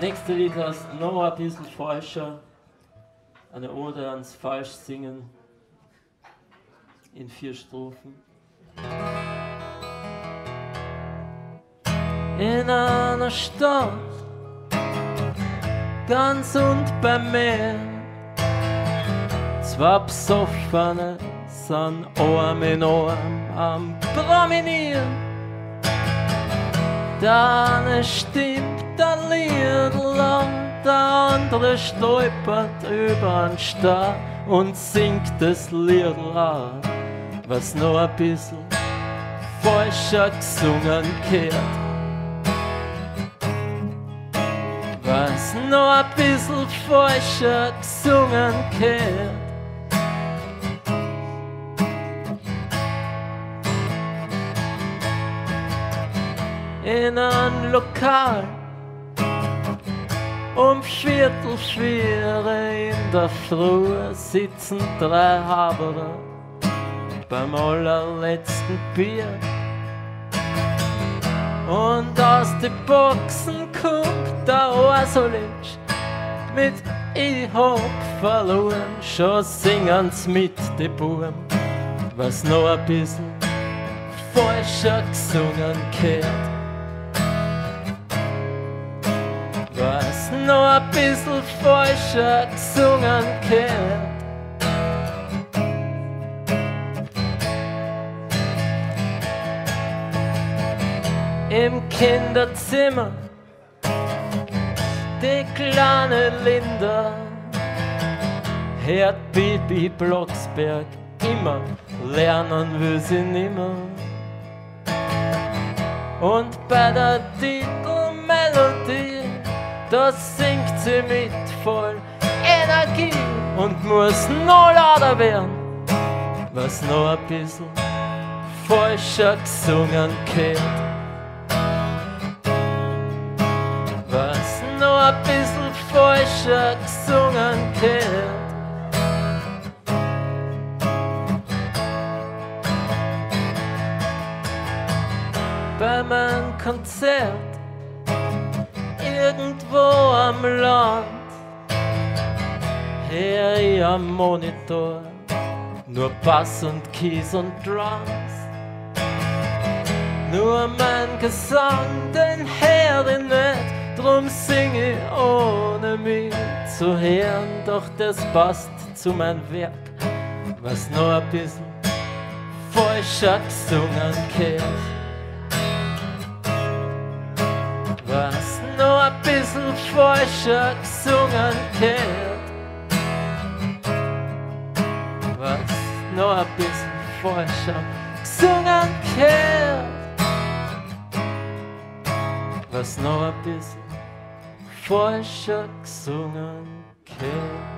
nächste Lied heißt noch ein bisschen foischer. Eine Ode ans Falschsingen in 4 Strophen. In einer Stadt, ganz und beim Meer, 2 Besoffene sind Arm in Arm am Promenieren. Der eine stimmt ein Liedl an, der andere stolpert über den Star und singt das Liedl an, was noch ein bisschen falscher gesungen gehört. Was noch ein bisschen falscher gesungen gehört. In ein Lokal um 3:45 in der Früh sitzen 3 Haberer beim allerletzten Bier. Und aus den Boxen kommt der Arsolitsch mit "Ich hab verloren", schon singen's mit de Buben, was noch ein bisschen falscher gesungen gehört. Was noch ein bisschen falscher gesungen gehört. Im Kinderzimmer die kleine Linda hört Bibi Blocksberg immer, lernen will sie nimmer. Und bei der Titelmelodie, da singt sie mit voll Energie und muss noch lauter werden, was noch ein bisschen falscher gesungen gehört. Was noch ein bisschen falscher gesungen gehört. Bei meinem Konzert irgendwo am Land hör ich am Monitor nur Bass und Keys und Drums. Nur mein Gesang, den hör ich nicht, drum sing ich ohne mich zu hören. Doch das passt zu meinem Werk, was noch ein bisschen falscher gesungen gehört. Was noch ein bisschen falscher gesungen gehört. Was noch ein bisschen falscher gesungen gehört. Was noch ein bisschen falscher gesungen gehört.